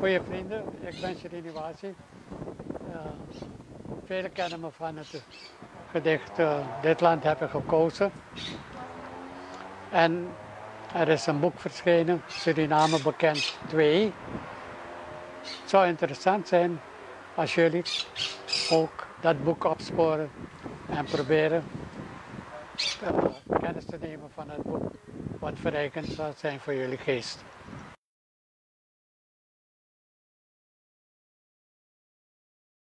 Goeie vrienden, ik ben Shrinivasi. Velen kennen me van het gedicht Dit land heb ik gekozen. En er is een boek verschenen, Suriname Beken 2. Het zou interessant zijn als jullie ook dat boek opsporen en proberen kennis te nemen van het boek, wat verrijkend zal zijn voor jullie geest.